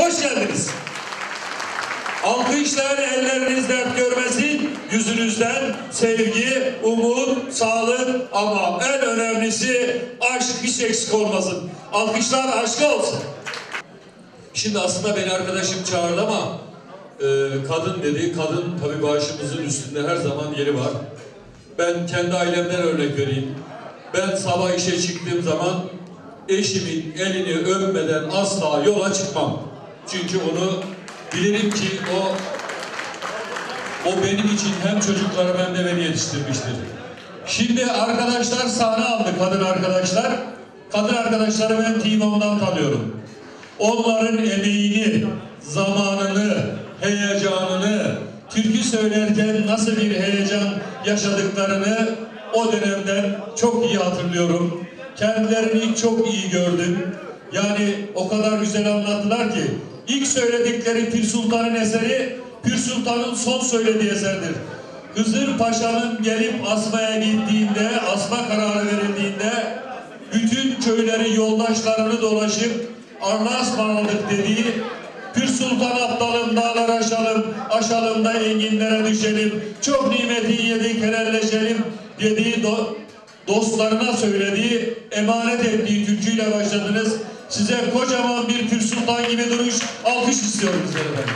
hoş geldiniz. Alkışlar elleriniz dert görmesin, yüzünüzden sevgi, umut, sağlık ama en önemlisi aşk hiç eksik olmasın. Alkışlar aşka olsun. Şimdi aslında beni arkadaşım çağırdı ama kadın dedi. Kadın tabii başımızın üstünde her zaman yeri var. Ben kendi ailemden örnek vereyim. Ben sabah işe çıktığım zaman eşimin elini öpmeden asla yola çıkmam. Çünkü onu bilirim ki o benim için hem çocuklarım hem de beni yetiştirmiştir. Şimdi arkadaşlar sahne aldı, kadın arkadaşlar. Kadın arkadaşları ben T-Mo'dan tanıyorum. Onların emeğini, zamanını, heyecanını, türkü söylerken nasıl bir heyecan yaşadıklarını o dönemden çok iyi hatırlıyorum. Kendilerini çok iyi gördüm. Yani o kadar güzel anlattılar ki ilk söyledikleri Pir Sultan'ın eseri Pir Sultan'ın son söylediği eserdir. Hızır Paşa'nın gelip asmaya gittiğinde, asma kararı verildiğinde bütün köyleri, yoldaşlarını dolaşıp Allah'a ısmarladık dediği Pir Sultan aptalım dağlar aşalım da enginlere düşelim. Çok nimeti yedik helalleşelim dediği dostlarına söylediği, emanet ettiği türküyle başladınız. Size kocaman bir Pir Sultan gibi duruş, alkış istiyorum size efendim.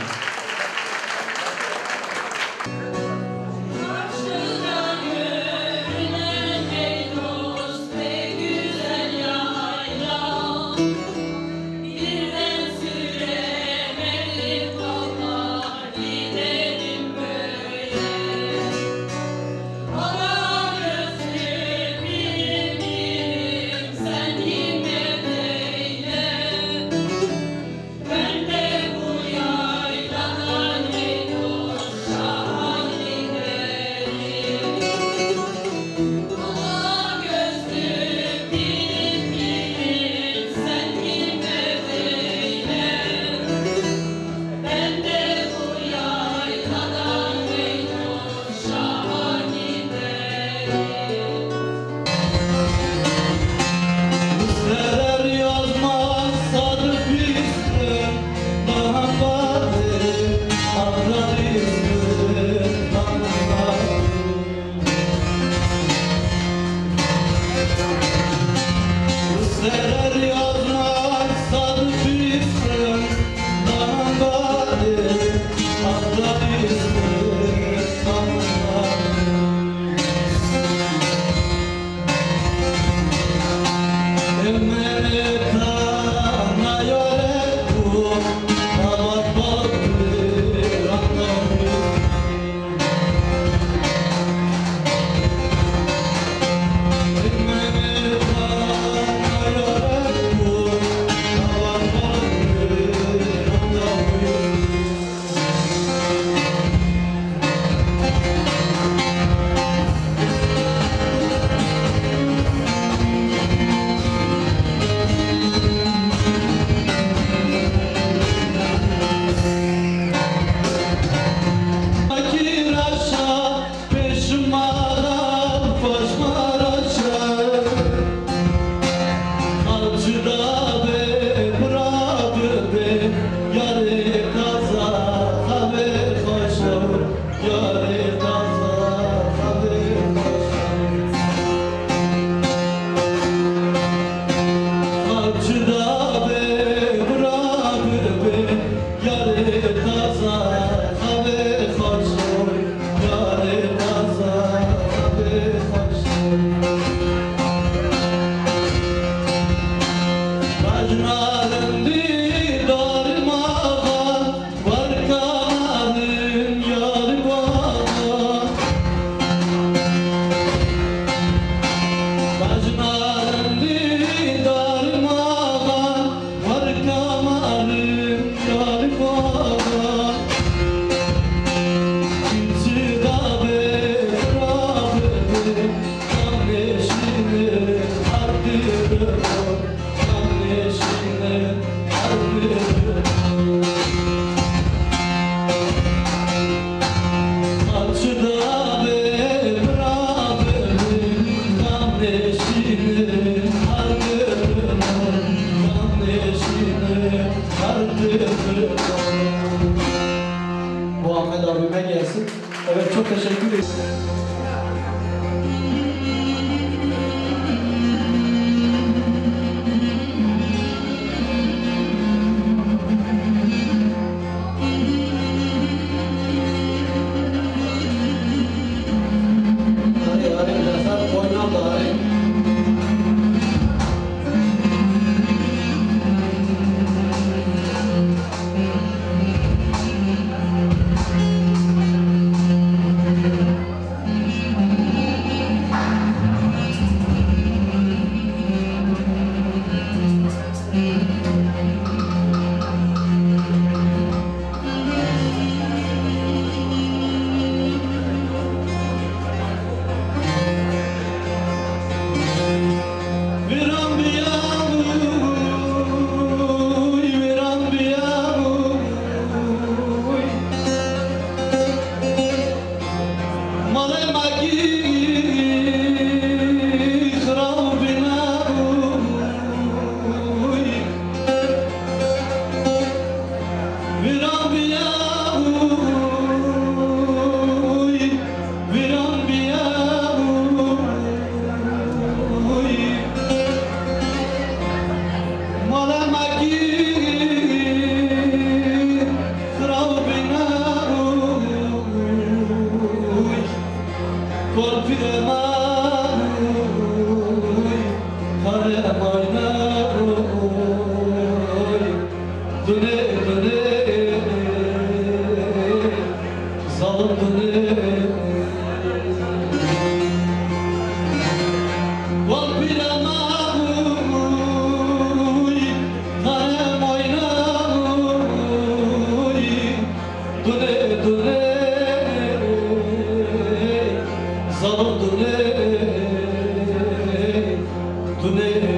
Muhammed abime gelsin. Evet, çok teşekkür ederim. Today